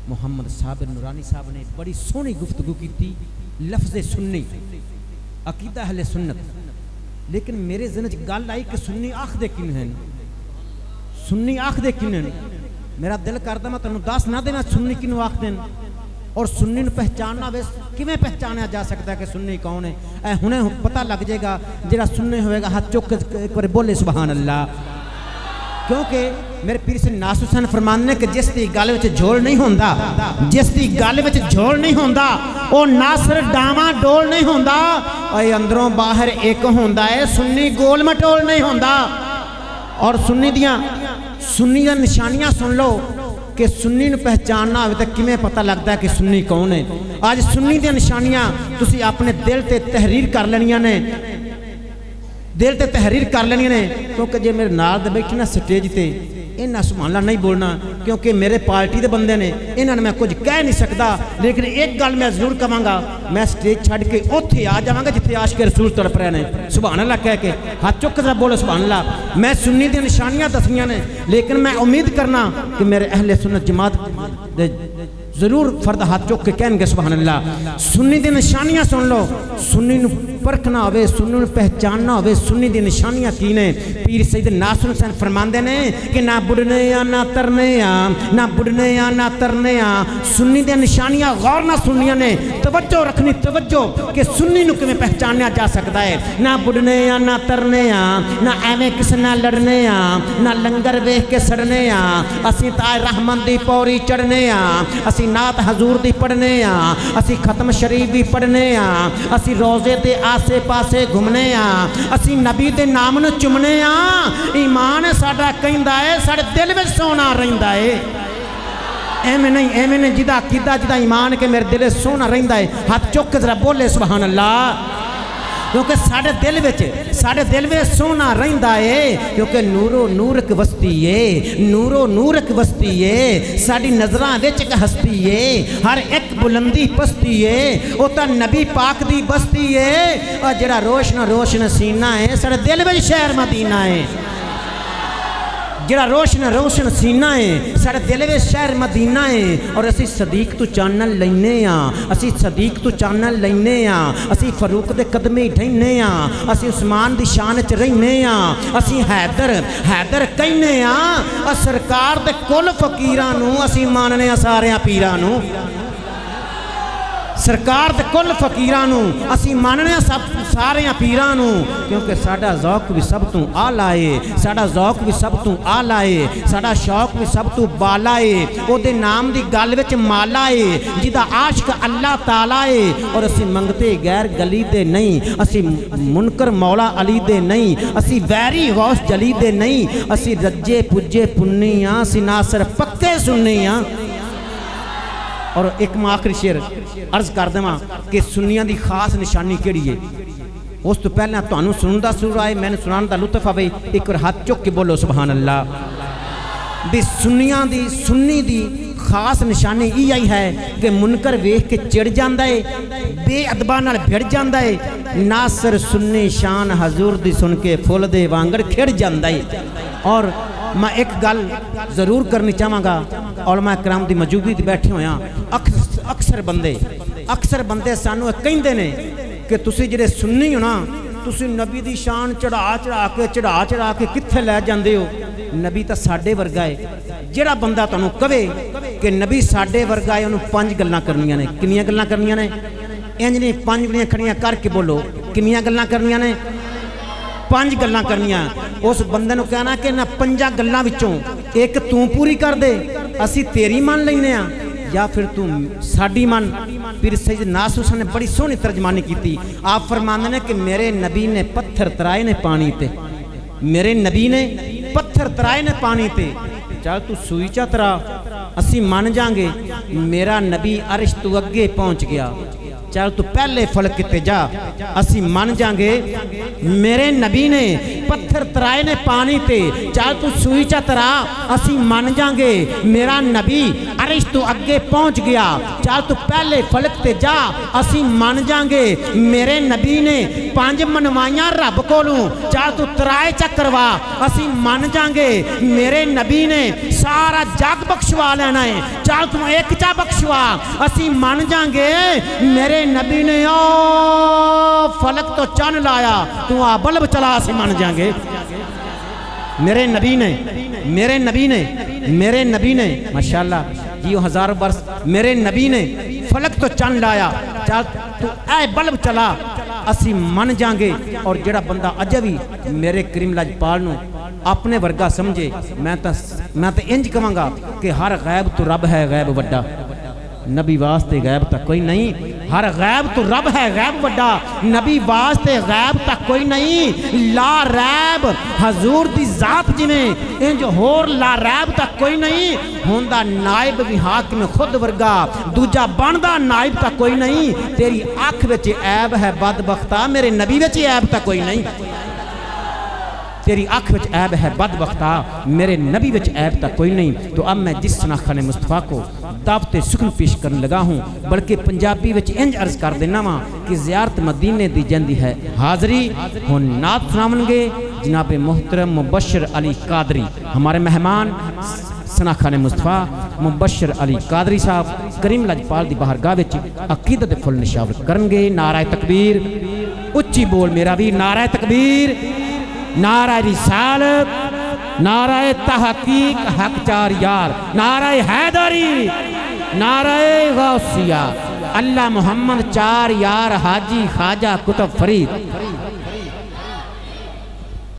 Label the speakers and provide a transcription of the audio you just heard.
Speaker 1: मुहम्मद साबिर नूरानी साहब ने बड़ी सोहनी गुफ्तगू की थी, लफ्ज़ सुन्नी अकीदा अहले सुन्नत। लेकिन मेरे ज़हन च गल आई कि सुन्नी आखदे किन हैं, सुन्नी आखदे किन हैं। मेरा दिल करदा मैं तुहानूं दस ना देना सुन्नी किनू आखदे हैं और सुन्नी नूं पहचानना वे किवें पहचानिया जा सकता है कि सुन्नी कौन है। ऐ हुणे पता लग जाएगा जिहड़ा सुन्नी होएगा हाथ चुक एक बार बोले सुभान अल्लाह। क्योंकि मेरे पीर से नासुर हुसैन फरमाने ने कि जिस दी गल विच झोल नहीं होंदा, जिस दी गल विच झोल नहीं होंदा वो नासर डावा डोल नहीं होंदा, और अंदरों बाहर एक होंदा है, सुन्नी गोल मटोल नहीं होंदा। और सुन्नी दियां निशानियां सुन लो कि सुन्नी नूं पहचानना होवे तो किवें पता लगता है कि सुन्नी कौन है। आज सुन्नी दियां निशानियां तुसीं अपने दिल ते तहरीर कर लेनियां ने, दिल ते तहरीर कर लेनी ने। क्योंकि जे मेरे नाल दे बैठे ना स्टेज ते इन्हां सुभान अल्लाह नहीं बोलना, क्योंकि मेरे पार्टी दे बंदे ने, इन्हां ने मैं कुछ कह नहीं सकता। लेकिन एक गल मैं जरूर कहांगा, मैं स्टेज छड्ड के उत्थे आ जावांगा जिथे आशिक रसूल तड़प रहे ने, सुभान अल्लाह कह के हाथ चुक के बोलो सुभान अल्लाह। मैं सुन्नी दी निशानियां दसियां ने, लेकिन मैं उम्मीद करना कि मेरे अहले सुन्नत जमात दे जरूर फर्द हाथ चुक के कहेंगे सुभान अल्लाह। सुन्नी दी निशानियां सुन लो, सुन्नी नूं परखना होवे, सुन्नी नूं पहचानना होवे, सुन्नी दी निशानियां की ने। पीर सैयद नासुर हुसैन फरमांदे ने कि ना बुढ़ने आ ना तरने आ, ना बुढ़ने आ ना तरने आ। सुन्नी दी निशानियां गौर ना सुनियां ने, तवज्जो रखनी तवज्जो कि सुन्नी नूं किवें पहचानिया जा सकता है। ना बुढ़ने आ ना तरने आ, ना एवें किसे नाल लड़ने आ, ना लंगर वेख के सड़ने आ, असीं ताए रहमत दी पौड़ी चढ़ने आ, असीं नात हजूर दी पढ़ने आ, असी खत्म शरीफ भी पढ़ने आ, असी रोजे दे आसे पासे घूमने आ, असी नबी दे नाम नूं चुमने आ। ईमान साडा कहंदा है साडे दिल विच सोना रहिंदा है। एवें नहीं जिदा अकीदा जिदा ईमान के मेरे दिल सोना रहिंदा है। हाथ चुक के जरा बोले सुभान अल्लाह। क्योंकि साढ़े दिल में सोना रहिंदा है, क्योंकि नूरो नूरक वस्ती है, नूरो नूरक वस्ती है। साड़ी नजरां विच एक हस्ती है, हर एक बुलंदी पस्ती है, वो तो नबी पाक दी बस्ती है। और जरा रोशन रोशन सीना है साढ़े दिल में शहर मदीना है, जरा रोशन रोशन सीना है साढ़े दिल में शहर मदीना है। और असी सदीक तो चानन लैने आ, असी सदीक तो चानन लैने आ, असी फरूक दे कदमे ढैने आ, असी उस्मान दी शान च रहने आ, असी हैदर हैदर कहने आ। सरकार दे कुल फकीरां नूं असी मानने आ सारियां पीरां नूं, सरकार दे कुल फकीरां नूं असी मानने सब सारियां पीरां नूं। क्योंकि साडा ज़ौक भी सब तों आला है, साडा ज़ौक भी सब तों आला है, साडा शौक भी सब तों बाला है। ओदे नाम दी गल विच माला है, जिदा आशिक अल्लाह ताला है। और असी मंगते गैर गली दे नहीं, असी मुनकर मौला अली दे नहीं, असी वैरी गौस जली दे नहीं, असी रज्जे पुज्जे पुन्नी आ, असी नासर पक्के सुन्नी आ। और एक मैं आखिरी शेर अर्ज कर देवां कि सुन्नियां दी खास निशानी केड़ी है। उस तो पहले तुहानूं सुनन दा सुर आए, मैंने सुनाने दा लुत्फ आवे। एक बार हाथ चुक के बोलो सुभान अल्लाह। भी सुन्नी दी खास निशानी यही है कि मुनकर वेख के चिड़ जाता है, बेअदबा नाल भिड़ जाता है। नासर सुन्नी शान हजूर दी सुन के फुल दे वांगड़ खिड़ जाता है। और मैं एक गल जरूर करनी चाहांगा, उलमा कराम दी मौजूदगी बैठे होया अक्सर बंदे सानू कहंदे ने कि तुसी जिहड़े सुन्नी हो ना, तुसी नबी दी शान चढ़ा के कित्थे लै जांदे हो। नबी तो साडे वर्गा है। जिहड़ा बंदा तुहानू कहे कि नबी साडे वर्गा है, उन्होंने 5 गल्लां करनियां ने। किन्नियां गल्लां करनियां ने? इंज नहीं 5 गल्लां खड़ियां करके बोलो, किन्नियां गल्लां करनियां ने? 5 गल्लां करनियां। उस बंदे नूं कहना कि ना 5 गल्लां विचों एक तू पूरी कर दे, असी तेरी मान लैने आ, या फिर तू साडी मन। पीर सैयद नासुर हुसैन ने बड़ी सोहनी तर्जमानी की। आप फरमांदे ने कि मेरे नबी ने पत्थर तराए ने पानी ते, मेरे नबी ने पत्थर तराए ने पानी ते। चल तू सूई चा तरा, असी मान जाएंगे। मेरा नबी अर्श तू अगे पहुंच गया, चल तू पहले फलक किते जा, असी मान जाएंगे। मेरे नबी ने पत्थर तराए ने पानी ते, चल तू सूई चा तरा असी मन जांगे। मेरा नबी अरिश तू अगे पहुंच गया, चल तू पहले फलक ते जा असी मन जांगे। मेरे नबी ने 5 मनवाइयां रब कोलों, चल तू तराए चा करवा असी मन जांगे। मेरे नबी ने सारा जग बख्शवा लेना है, चल तू एक चा बख्शवा असी मन जांगे। मेरे नबी ने ओ फलक तो चन लाया, तू आ बल्ब चला असी मन जाएंगे। मेरे नबी ने मेरे नबी ने मेरे नबी ने माशाअल्लाह जियो 1000 वर्ष। मेरे नबी ने फलक तो चन लाया, चल तू ऐ बल्ब चला असी मन जाएंगे। और जेड़ा बंदा अजे भी मेरे करीम लजपाल नू अपने वर्गा समझे, मैं तो इंज कहांगा कि हर गैब तो रब है, गैब वड्डा। नबी वास्ते गैब तक कोई नहीं, हर गैब तो रब है, गैब वड्डा। नबी वास्ते गैब तक कोई नहीं। ला रैब हजूर दी जात जिवें इंज होर ला रैब तक कोई नहीं। होंदा नायब भी हाकिम खुद वर्गा, दूजा बनदा नायब तक कोई नहीं। तेरी अख विच ऐब है बदबख्ता, मेरे नबी विच ऐब तक कोई नहीं। तेरी अख विच ऐब है बदबख्ता, मेरे नबी विच ऐब तक कोई नहीं। तो अब मैं जिस शनाख्ताने मुस्तफ़ा को दावते सुखन पेश करने लगा हूँ, बल्कि पंजाबी विच इंज अर्ज कर देना वा कि ज़ियारत मदीने दी जांदी है हाज़री। हुण नात सुनावणगे जनाब मोहतरम मुबश्शिर अली कादरी, हमारे मेहमान शनाख्ताने मुस्तफ़ा मुबश्शिर अली कादरी साहब करीम लजपाल दी बारगाह विच अकीदत फुल निशावर करनगे। नाराए तकबीर, उच्ची बोल मेरा भी, नाराए तकबीर, नाराए रिसालत, नाराए तहकीक हक चार यार, नाराए हैदरी, नाराए गौसिया, अल्लाह मोहम्मद चार यार, हाजी ख्वाजा कुतुब फरीद।